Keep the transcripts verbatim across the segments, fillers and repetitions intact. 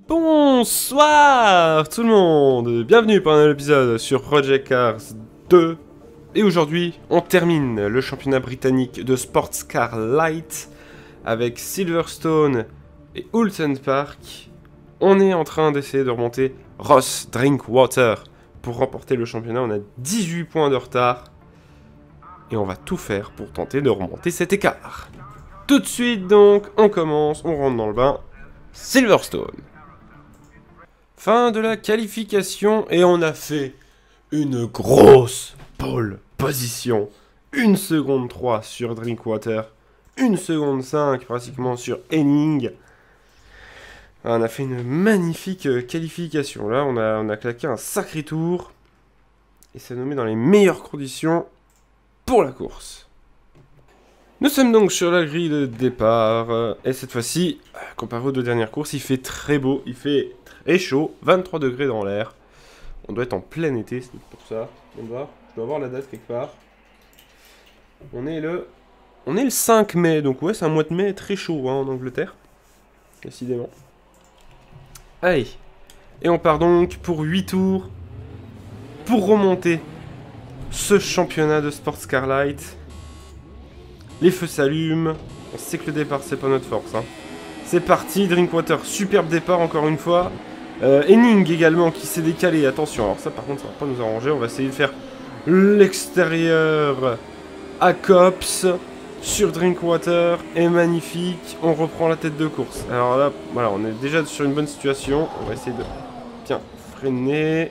Bonsoir tout le monde, bienvenue pour un nouvel épisode sur Project Cars deux. Et aujourd'hui, on termine le championnat britannique de Sports Car Light avec Silverstone et Oulton Park. On est en train d'essayer de remonter Ross Drinkwater pour remporter le championnat. On a dix-huit points de retard et on va tout faire pour tenter de remonter cet écart. Tout de suite donc, on commence, on rentre dans le bain. Silverstone. Fin de la qualification et on a fait une grosse pole position. une seconde trois sur Drinkwater, une seconde cinq pratiquement sur Henning. On a fait une magnifique qualification. Là, on a, on a claqué un sacré tour et ça nous met dans les meilleures conditions pour la course. Nous sommes donc sur la grille de départ et cette fois-ci, comparé aux deux dernières courses, il fait très beau, il fait très chaud, vingt-trois degrés dans l'air. On doit être en plein été, c'est pour ça. On doit, je dois avoir la date quelque part. On est le, on est le cinq mai, donc ouais, c'est un mois de mai très chaud hein, en Angleterre, décidément. Allez, et on part donc pour huit tours pour remonter ce championnat de Sports Car Light. Les feux s'allument. On sait que le départ, c'est pas notre force. Hein. C'est parti, Drinkwater, superbe départ encore une fois. Euh, Henning également qui s'est décalé. Attention, alors ça par contre, ça va pas nous arranger. On va essayer de faire l'extérieur à Cops sur Drinkwater. Et magnifique, on reprend la tête de course. Alors là, voilà, on est déjà sur une bonne situation. On va essayer de bien freiner.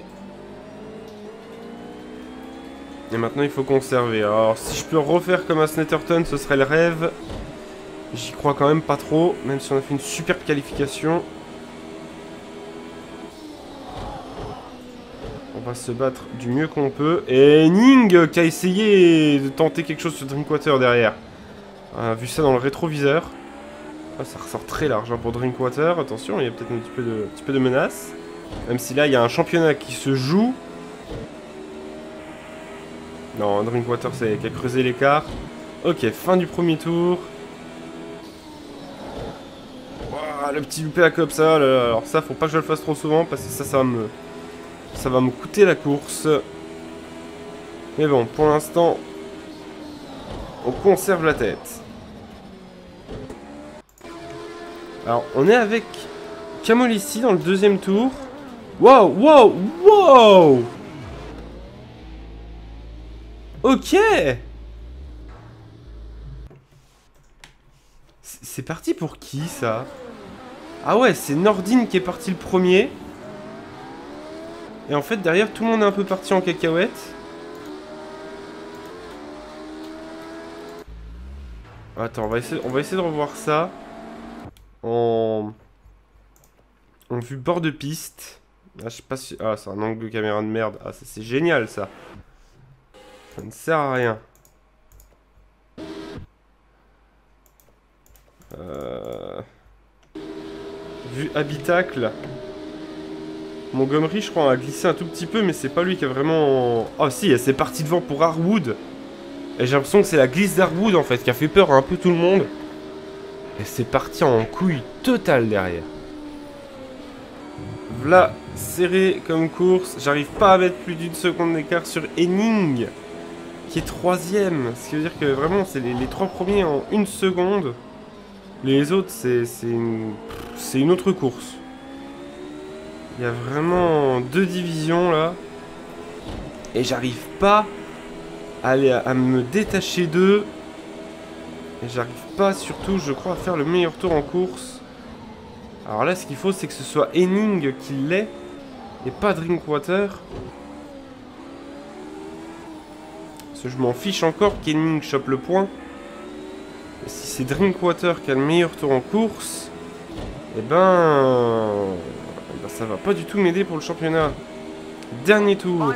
Et maintenant il faut conserver. Alors si je peux refaire comme à Snetterton, ce serait le rêve. J'y crois quand même pas trop, même si on a fait une superbe qualification. On va se battre du mieux qu'on peut. Et Henning qui a essayé de tenter quelque chose sur Drinkwater derrière. On a vu ça dans le rétroviseur. Ah, ça ressort très large hein, pour Drinkwater. Attention, il y a peut-être un petit peu de, un petit peu de menace. Même si là il y a un championnat qui se joue. Non, Drinkwater c'est qui a creusé l'écart. Ok, fin du premier tour. Wow, le petit loupé à comme ça. Là, alors ça, faut pas que je le fasse trop souvent parce que ça, ça va me, ça va me coûter la course. Mais bon, pour l'instant, on conserve la tête. Alors, on est avec Camol ici dans le deuxième tour. Wow, wow, wow! Ok. C'est parti pour qui ça? Ah ouais, c'est Nordin qui est parti le premier. Et en fait derrière tout le monde est un peu parti en cacahuète. Attends, on va essayer, on va essayer de revoir ça en, en vue bord de piste. Ah, je sais pas si... Ah, c'est un angle de caméra de merde. Ah, ça c'est génial ça. Ça ne sert à rien. Euh... Vue habitacle. Montgomery, je crois, a glissé un tout petit peu, mais c'est pas lui qui a vraiment... Oh si, c'est parti devant pour Harwood. Et j'ai l'impression que c'est la glisse d'Harwood, en fait, qui a fait peur à un peu tout le monde. Et c'est parti en couille totale derrière. V'là, serré comme course. J'arrive pas à mettre plus d'une seconde d'écart sur Henning, qui est troisième, ce qui veut dire que vraiment c'est les, les trois premiers en une seconde. Les autres c'est une, c'est une autre course. Il y a vraiment deux divisions là. Et j'arrive pas à, aller, à me détacher d'eux. Et j'arrive pas surtout je crois à faire le meilleur tour en course. Alors là ce qu'il faut c'est que ce soit Henning qui l'ait et pas Drinkwater. Parce que je m'en fiche encore qu'Henning chope le point. Et si c'est Drinkwater qui a le meilleur tour en course, eh ben, eh ben ça va pas du tout m'aider pour le championnat. Dernier tour.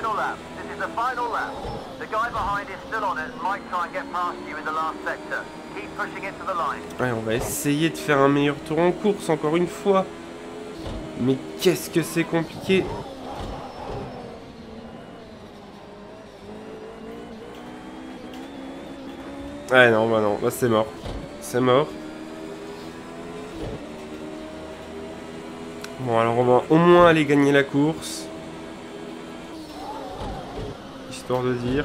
Ouais, on va essayer de faire un meilleur tour en course encore une fois. Mais qu'est-ce que c'est compliqué. Ouais non bah non, là c'est mort. C'est mort. Bon, alors on va au moins aller gagner la course. Histoire de dire.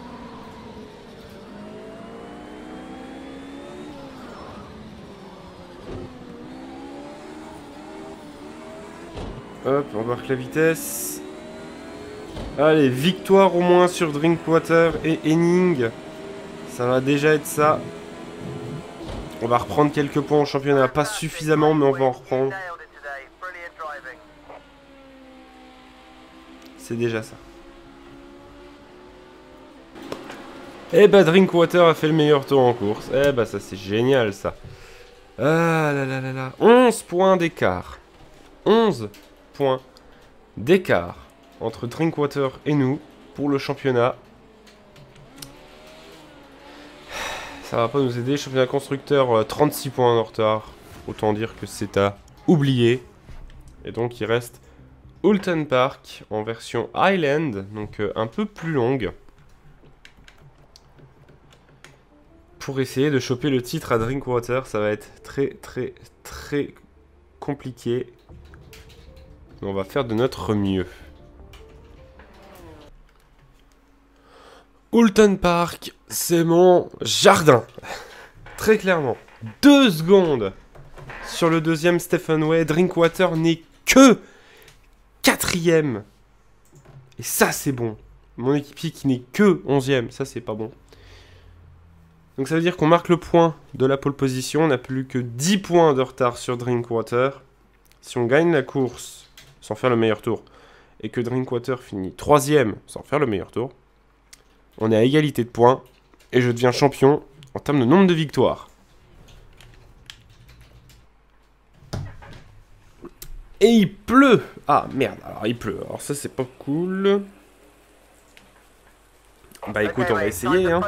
Hop, on marque la vitesse. Allez, victoire au moins sur Drinkwater et Henning. Ça va déjà être ça. On va reprendre quelques points au championnat. Pas suffisamment, mais on va en reprendre. C'est déjà ça. Eh bah, Drinkwater a fait le meilleur tour en course. Eh bah, ça c'est génial, ça. Ah là là là là. onze points d'écart. onze points d'écart entre Drinkwater et nous pour le championnat. Ça va pas nous aider. Championnat constructeur, trente-six points en retard. Autant dire que c'est à oublier. Et donc il reste Oulton Park en version Highland, donc euh, un peu plus longue. Pour essayer de choper le titre à Drinkwater, ça va être très très très compliqué. Mais on va faire de notre mieux. Oulton Park, c'est mon jardin. Très clairement. Deux secondes sur le deuxième Stephen Way. Drinkwater n'est que quatrième. Et ça, c'est bon. Mon équipier qui n'est que onzième. Ça, c'est pas bon. Donc ça veut dire qu'on marque le point de la pole position. On n'a plus que dix points de retard sur Drinkwater. Si on gagne la course sans faire le meilleur tour, et que Drinkwater finit troisième sans faire le meilleur tour, on est à égalité de points, et je deviens champion en termes de nombre de victoires. Et il pleut. Ah merde, alors il pleut, alors ça c'est pas cool. Bah écoute, on va essayer hein.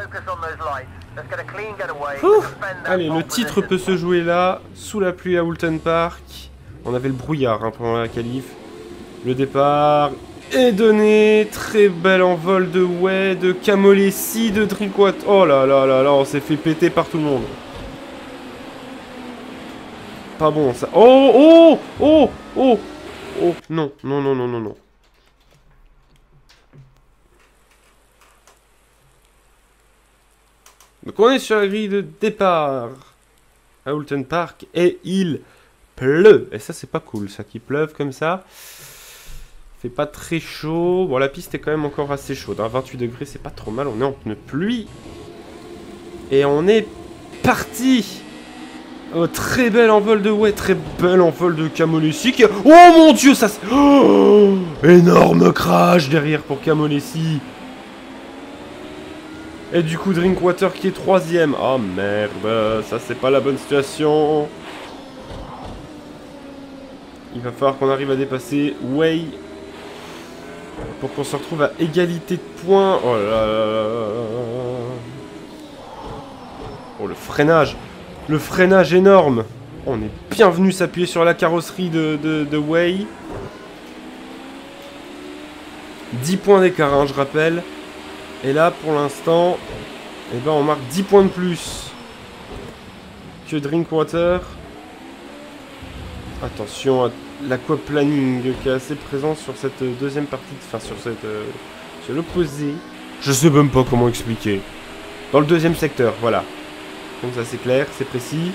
Ouh. Allez, le titre peut se jouer là, sous la pluie à Oulton Park. On avait le brouillard hein, pendant la qualif. Le départ est donné. Très bel envol de Way, de Kamolesi, de Drinkwater. Oh là là là là, on s'est fait péter par tout le monde. Pas bon ça. Oh oh oh oh oh non non non non non non. Donc on est sur la grille de départ à Oulton Park et il pleut. Et ça c'est pas cool ça qu'il pleuve comme ça. Fait pas très chaud. Bon la piste est quand même encore assez chaude. Hein. vingt-huit degrés c'est pas trop mal. On est en pneu pluie. Et on est parti. Oh, très bel envol de Way. Très bel envol de Kamolesi. Qui... Oh mon dieu ça c'est... Oh, énorme crash derrière pour Kamolesi. Et du coup Drinkwater qui est troisième. Oh merde, ça c'est pas la bonne situation. Il va falloir qu'on arrive à dépasser Way pour qu'on se retrouve à égalité de points. Oh là là là. Oh le freinage. Le freinage énorme. On est bien venu s'appuyer sur la carrosserie de, de, de Way. dix points d'écart hein, je rappelle. Et là, pour l'instant, eh ben, on marque dix points de plus que Drinkwater. Attention à l'aquaplaning qui est assez présent sur cette deuxième partie, enfin sur cette, euh, sur l'opposé. Je sais même pas comment expliquer. Dans le deuxième secteur, voilà. Donc ça c'est clair, c'est précis.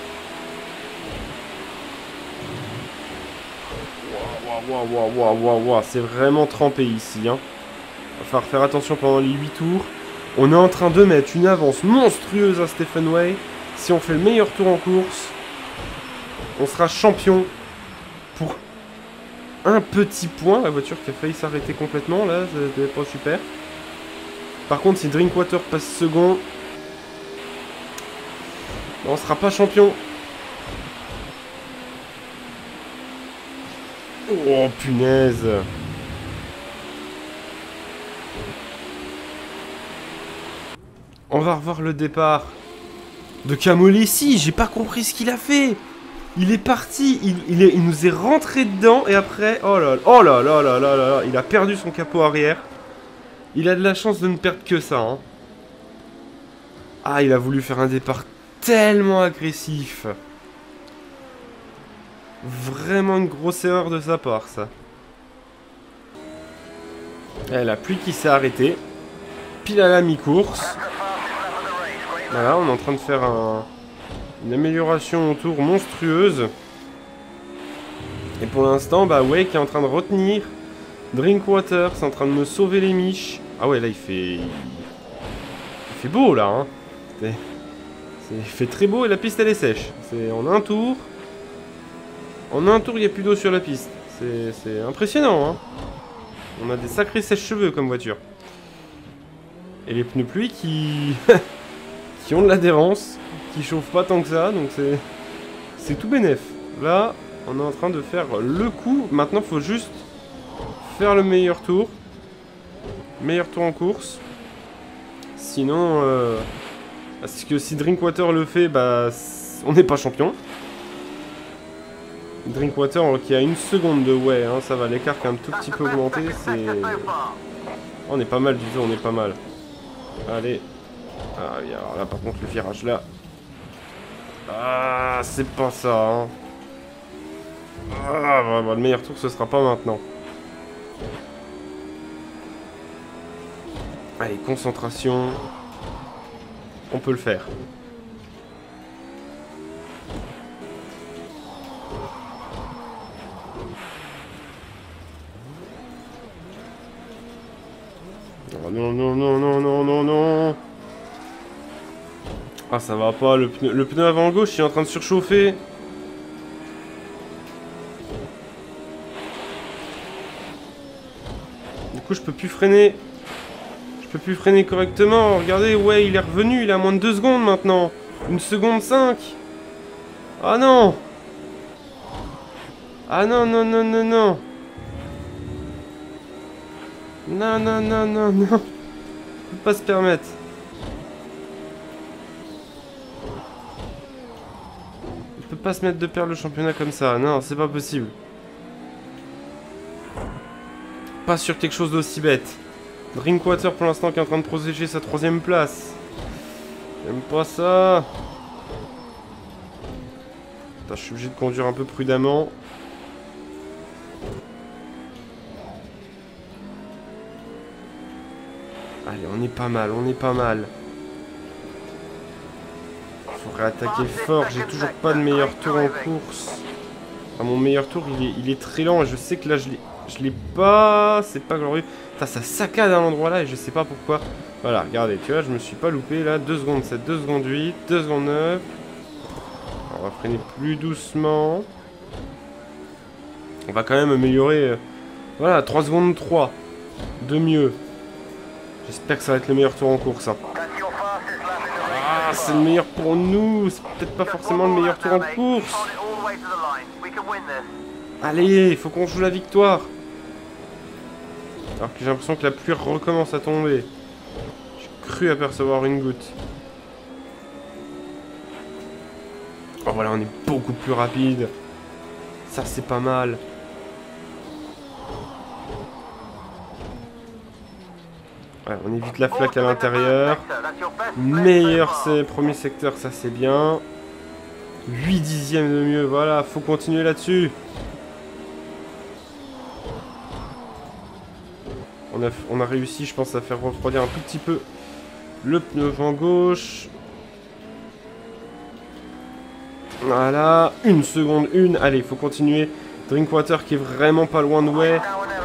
Waouh, waouh, waouh, waouh, waouh, c'est vraiment trempé ici, hein. Il va falloir faire attention pendant les huit tours. On est en train de mettre une avance monstrueuse à Stephen Way. Si on fait le meilleur tour en course, on sera champion pour un petit point. La voiture qui a failli s'arrêter complètement, là, c'était pas super. Par contre, si Drinkwater passe second, on sera pas champion. Oh, punaise. On va revoir le départ de Kamolesi. J'ai pas compris ce qu'il a fait. Il est parti, il, il, est, il nous est rentré dedans et après, oh là là, oh là là là là là, il a perdu son capot arrière. Il a de la chance de ne perdre que ça. Hein. Ah, il a voulu faire un départ tellement agressif. Vraiment une grosse erreur de sa part, ça. Et la pluie qui s'est arrêtée. Pile à la mi-course. Voilà, on est en train de faire un, une amélioration autour monstrueuse. Et pour l'instant, bah Wake est en train de retenir. Drinkwater, c'est en train de me sauver les miches. Ah ouais, là il fait... Il fait beau là, hein. C'est... Il fait très beau et la piste elle est sèche. C'est en un tour. En un tour, il n'y a plus d'eau sur la piste. C'est impressionnant, hein. On a des sacrés sèche-cheveux comme voiture. Et les pneus pluie qui... qui ont de l'adhérence, qui chauffent pas tant que ça, donc c'est... C'est tout bénef. Là, on est en train de faire le coup. Maintenant, il faut juste faire le meilleur tour. Meilleur tour en course. Sinon, euh... parce que si Drinkwater le fait, bah... on n'est pas champion. Drinkwater qui a une seconde de ouais, hein, ça va, l'écart qui a un tout petit peu augmenté, c'est... On est pas mal du tout, on est pas mal. Allez. Ah oui, alors là par contre le virage là... Ah, c'est pas ça, hein. Ah, bah, bah, le meilleur tour ce sera pas maintenant. Allez, concentration. On peut le faire. Oh non, non, non, non, non, non, non. Ah, ça va pas. Le pneu, le pneu avant gauche, il est en train de surchauffer. Du coup, je peux plus freiner. Je peux plus freiner correctement. Regardez, ouais, il est revenu. Il est à moins de deux secondes maintenant. Une seconde cinq. Ah non. Ah non, non, non, non, non. Non, non, non, non, non. On peut pas se permettre. On peut pas se mettre de perdre le championnat comme ça. Non, c'est pas possible. Pas sur quelque chose d'aussi bête. Drinkwater pour l'instant qui est en train de protéger sa troisième place. J'aime pas ça. Putain, je suis obligé de conduire un peu prudemment. Allez, on est pas mal, on est pas mal. Faudrait attaquer fort, j'ai toujours pas de meilleur tour en course. Enfin, mon meilleur tour, il est, il est très lent et je sais que là, je l'ai je l'ai pas... C'est pas glorieux. Putain, ça saccade à l'endroit là et je sais pas pourquoi. Voilà, regardez, tu vois, je me suis pas loupé là. deux secondes sept, deux secondes huit, deux secondes neuf. On va freiner plus doucement. On va quand même améliorer... Euh, voilà, trois secondes trois. De mieux. J'espère que ça va être le meilleur tour en course. Hein. Ah, c'est le meilleur pour nous. C'est peut-être pas forcément le meilleur tour en course. Allez, il faut qu'on joue la victoire. Alors que j'ai l'impression que la pluie recommence à tomber. J'ai cru apercevoir une goutte. Oh voilà, on est beaucoup plus rapide. Ça, c'est pas mal. Ouais, on évite la flaque à l'intérieur. Meilleur c'est premier secteur, ça c'est bien. huit dixièmes de mieux, voilà, faut continuer là-dessus. On a, on a réussi, je pense, à faire refroidir un tout petit peu le pneu avant gauche. Voilà, une seconde, une. Allez, il faut continuer. Drinkwater qui est vraiment pas loin de Way.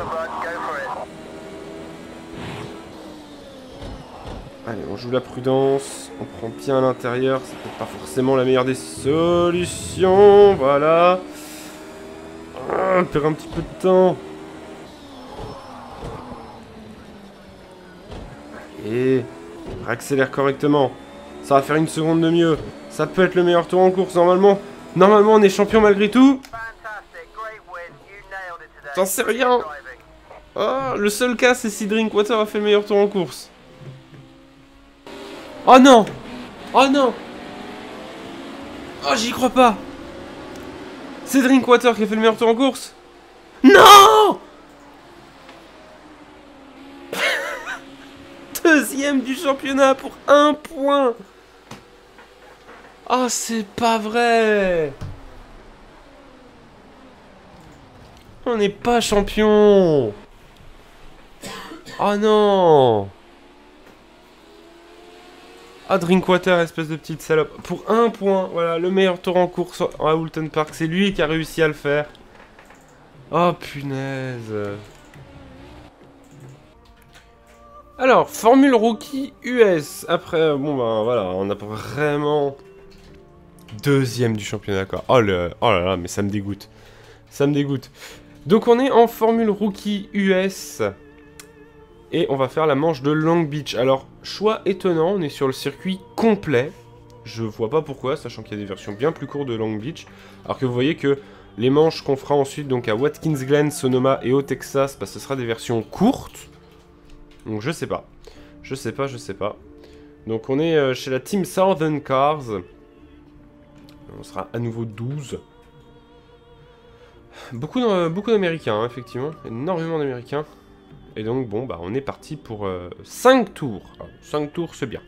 Allez, on joue la prudence. On prend bien à l'intérieur. C'est peut-être pas forcément la meilleure des solutions. Voilà. Ah, on perd un petit peu de temps. Et accélère correctement. Ça va faire une seconde de mieux. Ça peut être le meilleur tour en course normalement. Normalement on est champion malgré tout. J'en sais rien. Oh, le seul cas c'est si Drinkwater a fait le meilleur tour en course. Oh non. Oh non. Oh, j'y crois pas. C'est Drinkwater qui a fait le meilleur tour en course. Non. Deuxième du championnat pour un point. Oh, c'est pas vrai. On n'est pas champion. Oh non. Ah, Drinkwater, espèce de petite salope. Pour un point, voilà, le meilleur tour en course à Oulton Park. C'est lui qui a réussi à le faire. Oh, punaise. Alors, Formule Rookie U S. Après, bon ben voilà, on a vraiment... Deuxième du championnat, quoi. Oh, le... oh là là, mais ça me dégoûte. Ça me dégoûte. Donc on est en Formule Rookie U S. Et on va faire la manche de Long Beach. Alors, choix étonnant, on est sur le circuit complet. Je vois pas pourquoi, sachant qu'il y a des versions bien plus courtes de Long Beach. Alors que vous voyez que les manches qu'on fera ensuite, donc à Watkins Glen, Sonoma et au Texas, bah, ce sera des versions courtes. Donc je sais pas. Je sais pas, je sais pas. Donc on est euh, chez la Team Southern Cars. On sera à nouveau douze. Beaucoup, euh, beaucoup d'Américains, hein, effectivement. Énormément d'Américains. Et donc, bon, bah, on est parti pour euh, cinq tours. Alors, cinq tours, c'est bien.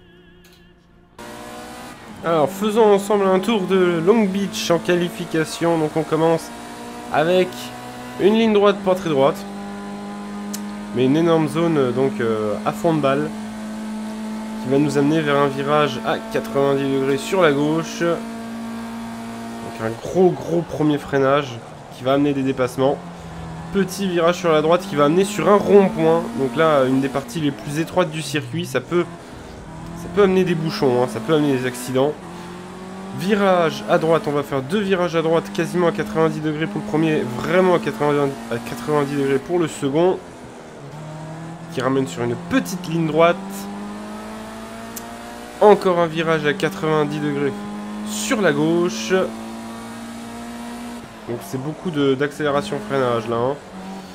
Alors, faisons ensemble un tour de Long Beach en qualification. Donc, on commence avec une ligne droite pas très droite. Mais une énorme zone, donc, euh, à fond de balle. Qui va nous amener vers un virage à quatre-vingt-dix degrés sur la gauche. Donc, un gros, gros premier freinage qui va amener des dépassements. Petit virage sur la droite qui va amener sur un rond-point. Donc là, une des parties les plus étroites du circuit. Ça peut, ça peut amener des bouchons, hein, ça peut amener des accidents. Virage à droite, on va faire deux virages à droite quasiment à quatre-vingt-dix degrés pour le premier, vraiment à quatre-vingt-dix, à quatre-vingt-dix degrés pour le second. Qui ramène sur une petite ligne droite. Encore un virage à quatre-vingt-dix degrés sur la gauche. Donc c'est beaucoup d'accélération freinage là. Hein.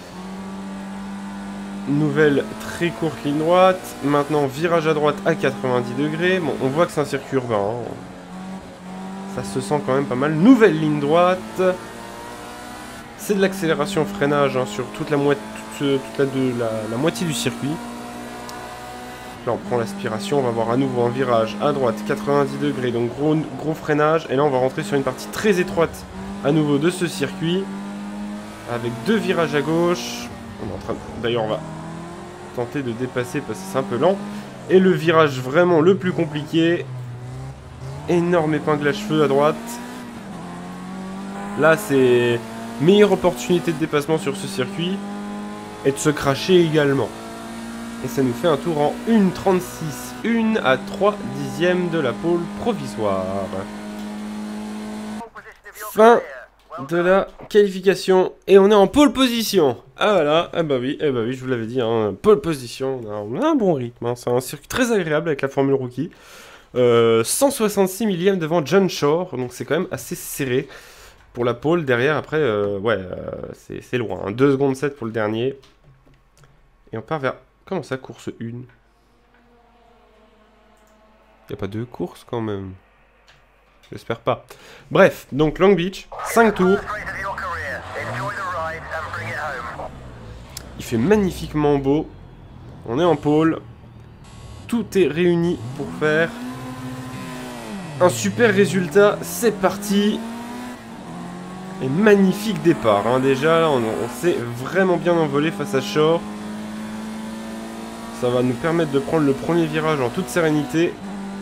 Nouvelle très courte ligne droite. Maintenant virage à droite à quatre-vingt-dix degrés. Bon, on voit que c'est un circuit urbain. Hein. Ça se sent quand même pas mal. Nouvelle ligne droite. C'est de l'accélération freinage hein, sur toute, la, mo toute, toute la, de, la, la moitié du circuit. Là on prend l'aspiration. On va voir à nouveau un virage à droite quatre-vingt-dix degrés. Donc gros, gros freinage. Et là on va rentrer sur une partie très étroite à nouveau de ce circuit, avec deux virages à gauche. On est en train de... D'ailleurs, on va tenter de dépasser parce que c'est un peu lent. Et le virage vraiment le plus compliqué. Énorme épingle à cheveux à droite. Là, c'est meilleure opportunité de dépassement sur ce circuit. Et de se cracher également. Et ça nous fait un tour en une trente-six. une à trois dixièmes de la pole provisoire. Fin de la qualification. Et on est en pole position. Ah voilà, ah bah oui, eh bah oui, je vous l'avais dit, hein, pole position, on a un bon rythme. Hein, c'est un circuit très agréable avec la Formule Rookie. Euh, cent soixante-six millièmes devant John Shore, donc c'est quand même assez serré pour la pole. Derrière, après, euh, ouais, euh, c'est loin. Hein, deux secondes sept pour le dernier. Et on part vers... Comment ça, course un? Il n'y a pas deux courses quand même. J'espère pas. Bref, donc Long Beach, cinq tours. Il fait magnifiquement beau. On est en pôle. Tout est réuni pour faire un super résultat. C'est parti. Et magnifique départ. Hein. Déjà, on, on s'est vraiment bien envolé face à Shore. Ça va nous permettre de prendre le premier virage en toute sérénité.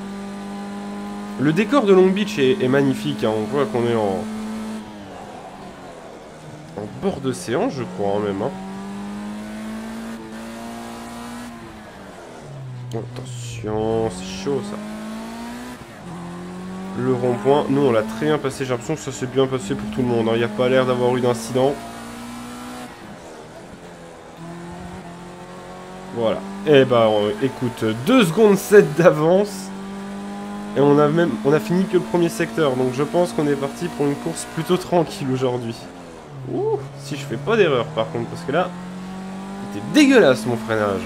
Le décor de Long Beach est, est magnifique, hein. On voit qu'on est en, en bord d'océan, je crois, hein, même. Hein. Oh, attention, c'est chaud, ça. Le rond-point, nous, on l'a très bien passé. J'ai l'impression que ça s'est bien passé pour tout le monde. Hein. Il n'y a pas l'air d'avoir eu d'incident. Voilà. Et bah, on, écoute, deux secondes sept d'avance. Et on a même, on a fini que le premier secteur, donc je pense qu'on est parti pour une course plutôt tranquille aujourd'hui. Ouh, si je fais pas d'erreur par contre, parce que là, c'était dégueulasse mon freinage.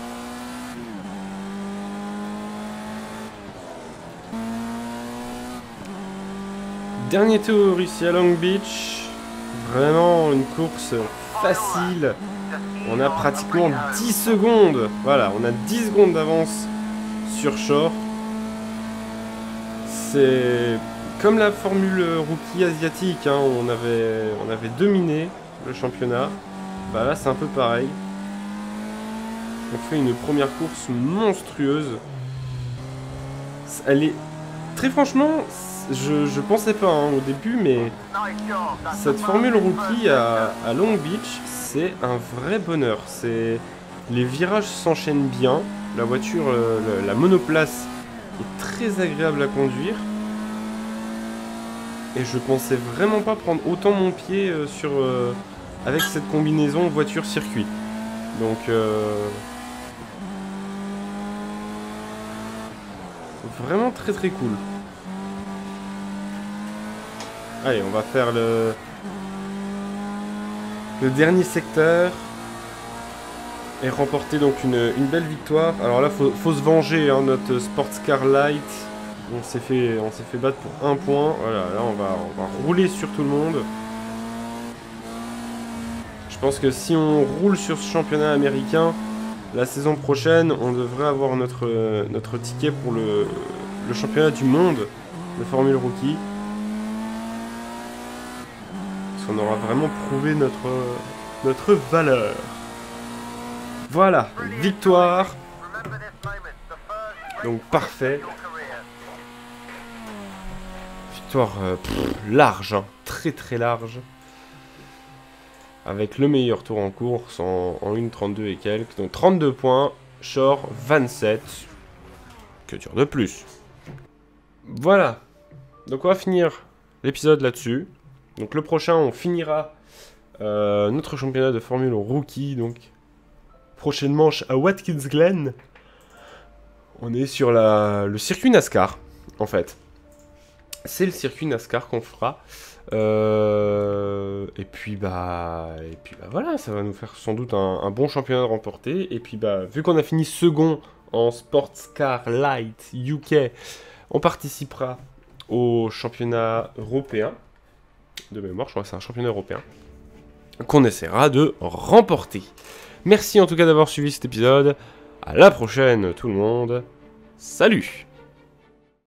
Dernier tour ici à Long Beach. Vraiment une course facile. On a pratiquement dix secondes. Voilà, on a dix secondes d'avance sur Shore. C'est comme la Formule Rookie asiatique, hein, on, avait, on avait dominé. le championnat. Bah là, c'est un peu pareil. On fait une première course monstrueuse. Elle est... Très franchement, je, je pensais pas hein, au début, mais cette Formule Rookie à, à Long Beach, c'est un vrai bonheur. C'est... Les virages s'enchaînent bien. La voiture, euh, la, la monoplace est très agréable à conduire. Et je pensais vraiment pas prendre autant mon pied euh, sur, euh, avec cette combinaison voiture-circuit. Donc... Euh... Vraiment très très cool. Allez, on va faire le... Le dernier secteur. Et remporter donc une, une belle victoire. Alors là, faut, faut se venger, hein, notre Sports Car Light. On s'est fait, on s'est fait battre pour un point. Voilà, là on va, on va rouler sur tout le monde. Je pense que si on roule sur ce championnat américain, la saison prochaine, on devrait avoir notre, notre ticket pour le, le championnat du monde de Formule Rookie. Parce qu'on aura vraiment prouvé notre, notre valeur. Voilà, victoire. Donc parfait. Victoire euh, pff, large, hein, très très large. Avec le meilleur tour en course en, en une trente-deux et quelques. Donc trente-deux points, Shore vingt-sept. Que dire de plus? Voilà. Donc on va finir l'épisode là-dessus. Donc le prochain, on finira euh, notre championnat de Formule Rookie. Donc prochaine manche à Watkins Glen. On est sur la, le circuit NASCAR, en fait. C'est le circuit NASCAR qu'on fera. Euh, et puis bah, et puis bah voilà, ça va nous faire sans doute un, un bon championnat de remporter. Et puis bah, vu qu'on a fini second en Sports Car Light U K, on participera au championnat européen. De mémoire, je crois que c'est un championnat européen qu'on essaiera de remporter. Merci en tout cas d'avoir suivi cet épisode. À la prochaine tout le monde. Salut!